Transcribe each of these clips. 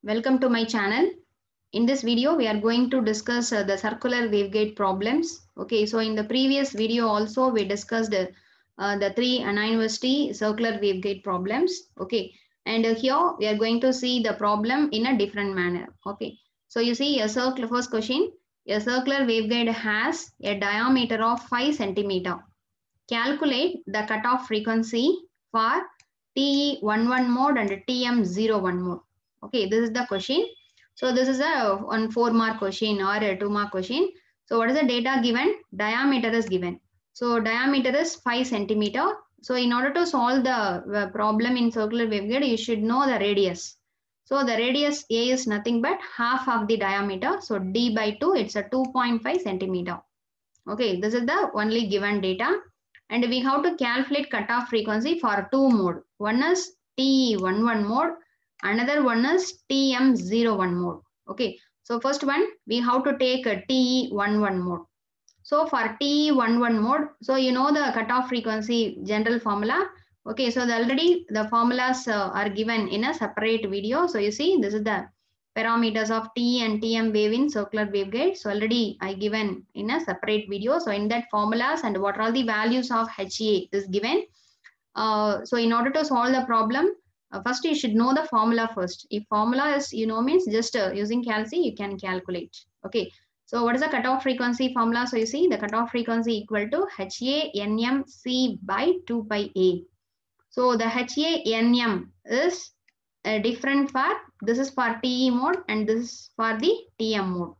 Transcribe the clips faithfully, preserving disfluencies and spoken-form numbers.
Welcome to my channel. In this video, we are going to discuss uh, the circular waveguide problems. Okay, so in the previous video also we discussed uh, uh, the three Anna University circular waveguide problems. Okay, and uh, here we are going to see the problem in a different manner. Okay, so you see a circle. First question: a circular waveguide has a diameter of five centimeter. Calculate the cutoff frequency for T E eleven mode and T M zero one mode. Okay, this is the question. So this is a one four mark question or a two mark question. So what is the data given? Diameter is given. So diameter is five centimeter. So in order to solve the problem in circular waveguide, you should know the radius. So the radius A is nothing but half of the diameter. So D by two, it's a two point five centimeter. Okay, this is the only given data. And we have to calculate cutoff frequency for two mode. One is T E eleven mode, another one is T M zero one mode. Okay, so first one we have to take a T E eleven mode. So for T E eleven mode, so you know the cutoff frequency general formula. Okay, so the already the formulas uh, are given in a separate video. So you see this is the parameters of T and T M wave in circular waveguide. So already I given in a separate video. So in that formulas and what are the values of H A is given. Uh, so in order to solve the problem, uh, first you should know the formula first. If formula is you know means just uh, using calci you can calculate. Okay. So what is the cutoff frequency formula? So you see the cutoff frequency equal to H A N M C by two pi A. So the H A N M is uh, different for, this is for T E mode and this is for the T M mode.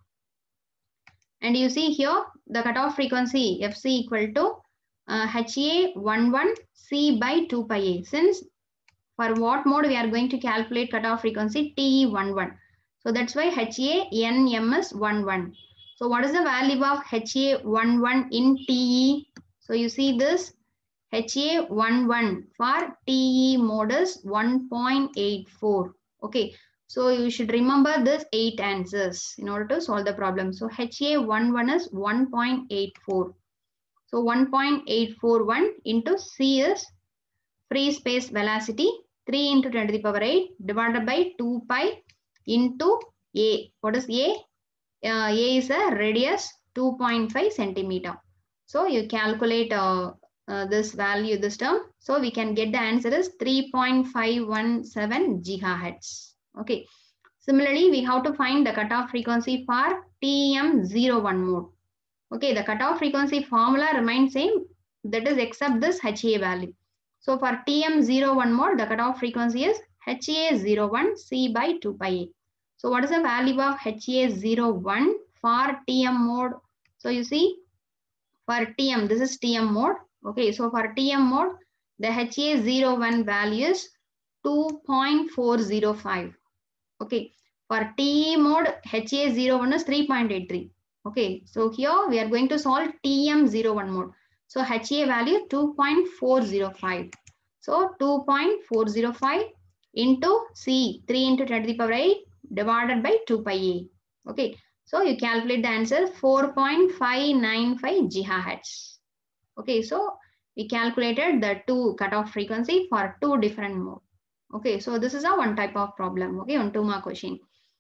And you see here the cutoff frequency F C equal to uh, H A eleven C by two pi A. Since for what mode we are going to calculate cutoff frequency T E eleven. So that's why H A N M is eleven. So what is the value of H A eleven in T E? So you see this H A eleven for T E mode is one point eight four. Okay, so you should remember this eight answers in order to solve the problem. So H A eleven is one point eight four. So one point eight four one into C is free space velocity three into ten to the power eight divided by two pi into A. What is A? Uh, A is a radius two point five centimeter. So you calculate uh, uh, this value, this term. So we can get the answer is three point five one seven gigahertz. Okay. Similarly, we have to find the cutoff frequency for T M zero one mode. Okay, the cutoff frequency formula remains same. That is except this H A value. So for T M zero one mode, the cutoff frequency is H A zero one C by two pi A. So what is the value of H A zero one for T M mode? So you see for T M, this is T M mode. Okay, so for T M mode, the H A zero one value is two point four zero five. Okay, for T E mode, H A zero one is three point eight three. Okay, so here we are going to solve T M zero one mode. So H A value two point four zero five. So two point four zero five into C, three into ten to the power eight divided by two pi A. Okay, so you calculate the answer four point five nine five gigahertz. Okay, so we calculated the two cutoff frequency for two different modes. Okay, so this is a one type of problem. Okay, on two mark question.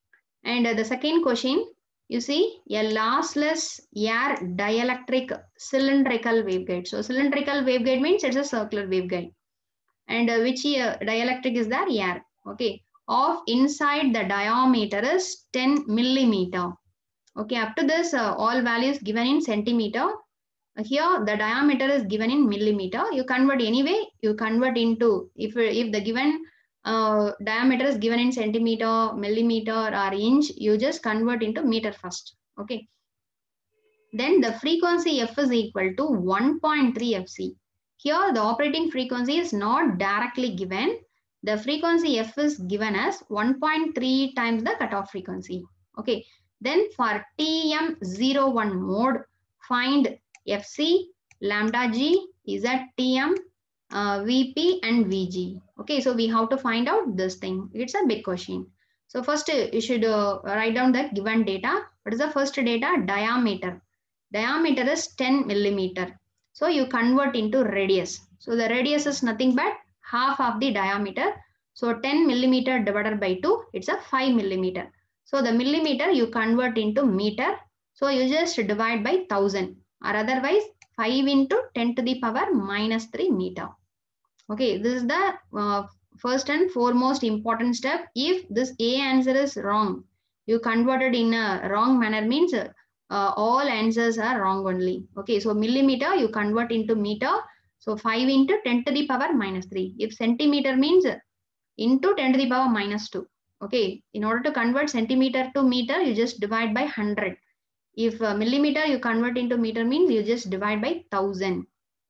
And uh, the second question, you see a lossless air dielectric cylindrical waveguide. So cylindrical waveguide means it's a circular waveguide. And uh, which uh, dielectric is there? Air. Okay, of inside the diameter is ten millimeter. Okay, up to this uh, all values given in centimeter. Here the diameter is given in millimeter. You convert anyway, you convert into, if, if the given uh, diameter is given in centimeter, millimeter or inch, you just convert into meter first. Okay. Then the frequency F is equal to one point three F C. Here the operating frequency is not directly given. The frequency F is given as one point three times the cutoff frequency. Okay. Then for T M zero one mode, find F C, lambda G, Z T M, uh, V P and V G. Okay, so we have to find out this thing. It's a big question. So first uh, you should uh, write down the given data. What is the first data? Diameter. Diameter is ten millimeter. So you convert into radius. So the radius is nothing but half of the diameter. So ten millimeter divided by two, it's a five millimeter. So the millimeter you convert into meter. So you just divide by one thousand, or otherwise five into ten to the power minus three meter. Okay, this is the uh, first and foremost important step. If this A answer is wrong, you converted in a wrong manner means uh, all answers are wrong only. Okay, so millimeter you convert into meter. So five into ten to the power minus three. If centimeter means into ten to the power minus two. Okay, in order to convert centimeter to meter, you just divide by one hundred. If uh, millimeter you convert into meter means you just divide by one thousand.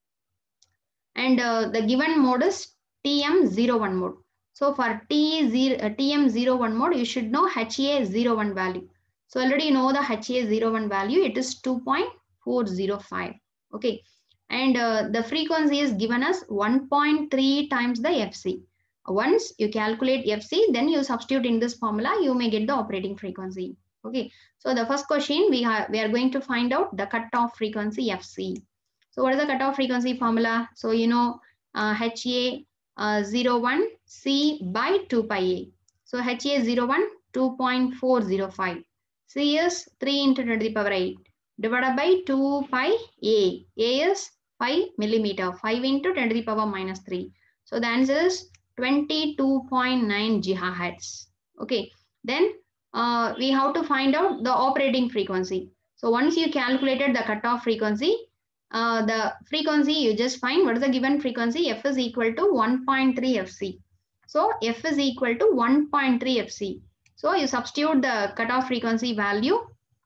And uh, the given mode is T M zero one mode. So for T zero, uh, T M zero one mode, you should know H A zero one value. So already you know the H A zero one value, it is two point four zero five. Okay, and uh, the frequency is given as one point three times the F C. Once you calculate F C, then you substitute in this formula, you may get the operating frequency. Okay, so the first question we have, we are going to find out the cutoff frequency F C. So what is the cutoff frequency formula? So you know uh, H A uh, zero one C by two pi A. So H A zero one two point four zero five. C is three into ten to the power eight divided by two pi A. A is five millimeter. five into ten to the power minus three. So the answer is twenty-two point nine gigahertz. Okay. Then uh, we have to find out the operating frequency. So once you calculated the cutoff frequency, Uh, the frequency you just find what is the given frequency. F is equal to one point three F C. So F is equal to one point three F C. So you substitute the cutoff frequency value.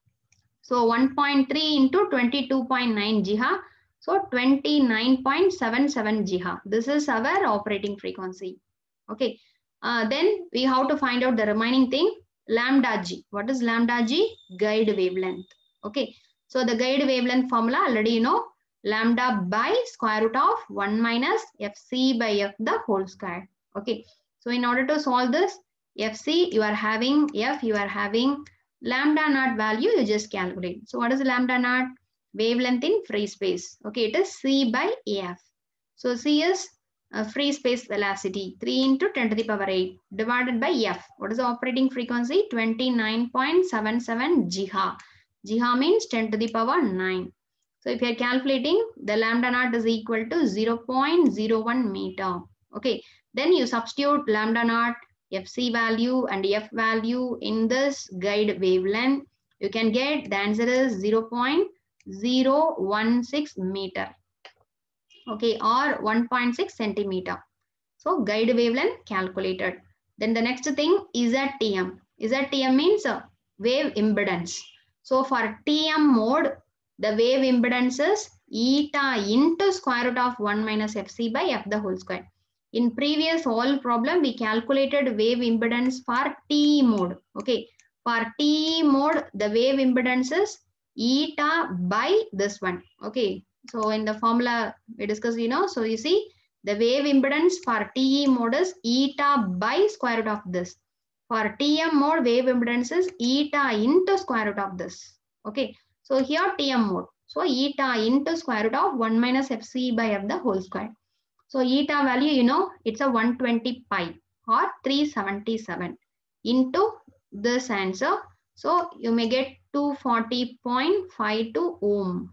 So one point three into twenty-two point nine giga. So twenty-nine point seven seven giga. This is our operating frequency. Okay. Uh, then we have to find out the remaining thing, lambda G. What is lambda G? Guide wavelength. Okay. So the guide wavelength formula already you know, lambda by square root of one minus F C by F the whole square. Okay. So in order to solve this, F C you are having, F you are having, lambda naught value you just calculate. So what is lambda naught? Wavelength in free space. Okay, it is C by A F. So C is uh, free space velocity, three into ten to the power eight divided by F. What is the operating frequency? twenty-nine point seven seven giga. Giga means ten to the power nine. So if you are calculating, the lambda naught is equal to zero point zero one meter. Okay, then you substitute lambda naught, F C value and F value in this guide wavelength. You can get the answer is zero point zero one six meter. Okay, or one point six centimeter. So guide wavelength calculated. Then the next thing is Z T M. Z T M means uh, wave impedance. So for T M mode, the wave impedance is eta into square root of one minus F C by F the whole square. In previous all problem, we calculated wave impedance for T mode. Okay, for T mode, the wave impedance is eta by this one. Okay, so in the formula we discussed, you know, so you see the wave impedance for T E mode is eta by square root of this. For T M mode, wave impedance is eta into square root of this. Okay. So here T M mode. So eta into square root of one minus F C by F the whole square. So eta value, you know, it's a one hundred twenty pi or three hundred seventy-seven into this answer. So you may get two hundred forty point five two ohm.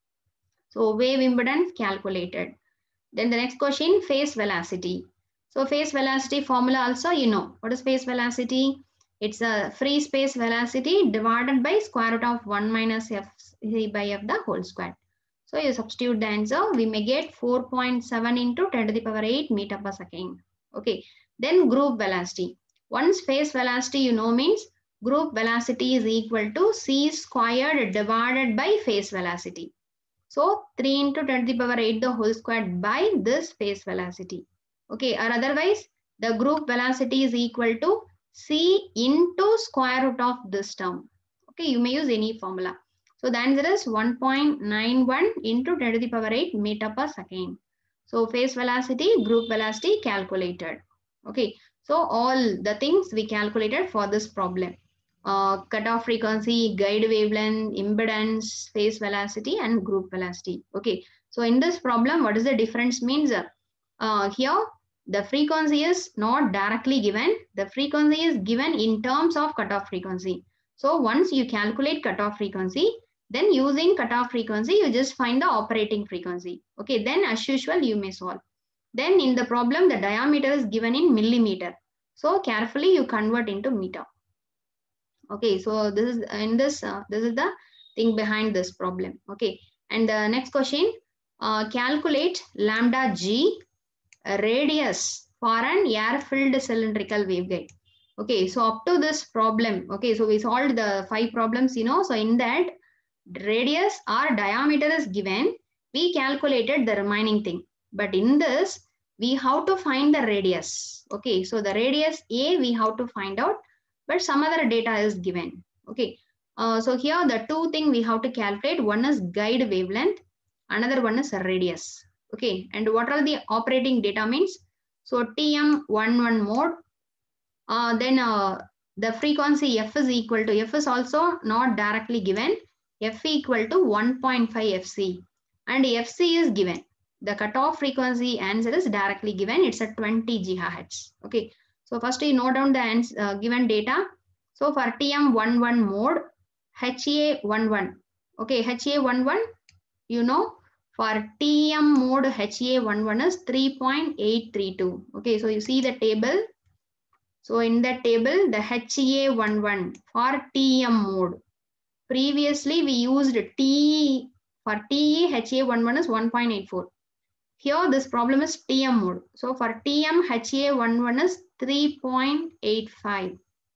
So wave impedance calculated. Then the next question, phase velocity. So phase velocity formula also, you know, what is phase velocity? It's a free space velocity divided by square root of one minus F C by F the whole square. So you substitute the answer, we may get four point seven into ten to the power eight meter per second. Okay. Then group velocity. Once phase velocity you know means group velocity is equal to C squared divided by phase velocity. So three into ten to the power eight the whole square by this phase velocity. Okay. Or otherwise the group velocity is equal to C into square root of this term. Okay, you may use any formula. So the answer is one point nine one into ten to the power eight meter per second. So phase velocity, group velocity calculated. Okay, so all the things we calculated for this problem. Uh, cutoff frequency, guide wavelength, impedance, phase velocity and group velocity. Okay, so in this problem, what is the difference means? Uh, here the frequency is not directly given. The frequency is given in terms of cutoff frequency. So once you calculate cutoff frequency, then using cutoff frequency, you just find the operating frequency. Okay, then as usual, you may solve. Then in the problem, the diameter is given in millimeter. So carefully you convert into meter. Okay, so this is in this, uh, this is the thing behind this problem. Okay, and the next question, uh, calculate lambda g radius for an air-filled cylindrical waveguide. Okay, so up to this problem, okay, so we solved the five problems, you know, so in that radius or diameter is given, we calculated the remaining thing. But in this, we have to find the radius. Okay, so the radius A we have to find out, but some other data is given. Okay, uh, so here the two things we have to calculate. One is guide wavelength, another one is radius. Okay, and what are the operating data means? So T M eleven mode, uh, then uh, the frequency F is equal to, F is also not directly given, F equal to one point five F C, and F C is given. The cutoff frequency answer is directly given, it's at twenty gigahertz. Okay, so first you note down the answer, uh, given data. So for T M eleven mode, H A eleven, okay, H A eleven, you know, for T M mode H A eleven is three point eight three two. Okay, so you see the table. So in that table, the H A eleven for T M mode. Previously we used T for T E, H A eleven is one point eight four. Here this problem is T M mode. So for T M, H A eleven is three point eight five.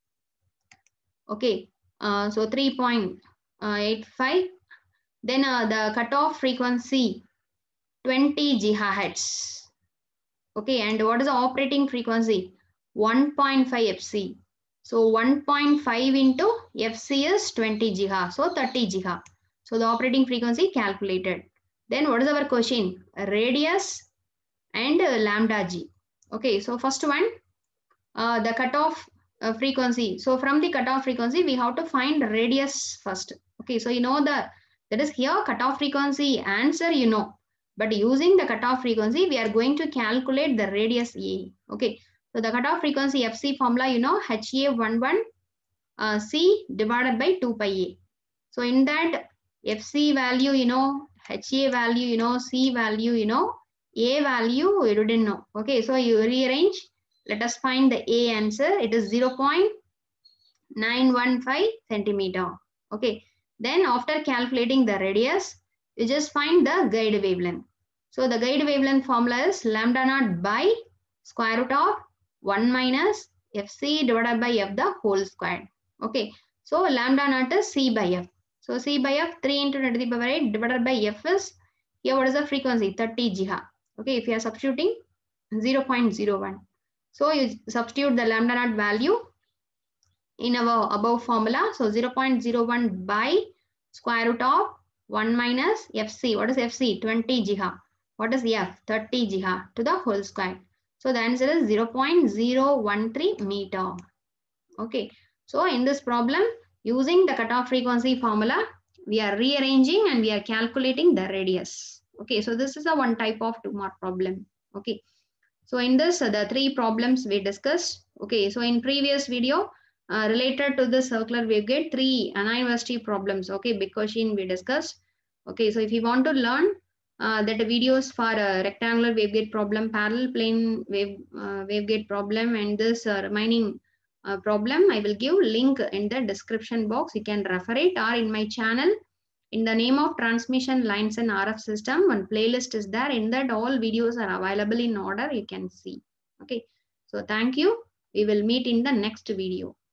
Okay, uh, so three point eight five. Then uh, the cutoff frequency twenty gigahertz. Okay, and what is the operating frequency? one point five F C. So one point five into F C is twenty giga, so thirty giga. So the operating frequency calculated. Then what is our question? Radius and uh, lambda g. Okay, so first one, uh, the cutoff uh, frequency. So from the cutoff frequency, we have to find radius first. Okay, so you know the, that is here cutoff frequency answer, you know. But using the cutoff frequency, we are going to calculate the radius A. Okay, so the cutoff frequency F C formula, you know, H A eleven uh, C divided by two pi A. So in that F C value, you know, H A value, you know, C value, you know, A value, you didn't know. Okay, so you rearrange. Let us find the A answer. It is zero point nine one five centimeter. Okay, then after calculating the radius, you just find the guide wavelength. So the guide wavelength formula is lambda naught by square root of one minus F C divided by F the whole square. Okay, so lambda naught is C by F. So C by F, three into ten to the power eight divided by F is, here what is the frequency? thirty giga. Okay, if you are substituting zero point zero one. So you substitute the lambda naught value in our above formula. So zero point zero one by square root of one minus F C. What is F C? twenty giga. What is F? thirty giga to the whole square. So the answer is zero point zero one three meter. Okay. So in this problem, using the cutoff frequency formula, we are rearranging and we are calculating the radius. Okay. So this is a one type of two mark problem. Okay. So in this, uh, the three problems we discussed. Okay. So in previous video, uh, related to the circular waveguide, three university problems. Okay. Big question we discussed. Okay. So if you want to learn uh, that videos for a rectangular waveguide problem, parallel plane wave uh, waveguide problem, and this uh, remaining uh, problem, I will give link in the description box. You can refer it, or in my channel in the name of transmission lines and R F system, one playlist is there. In that all videos are available in order, you can see. Okay. So thank you. We will meet in the next video.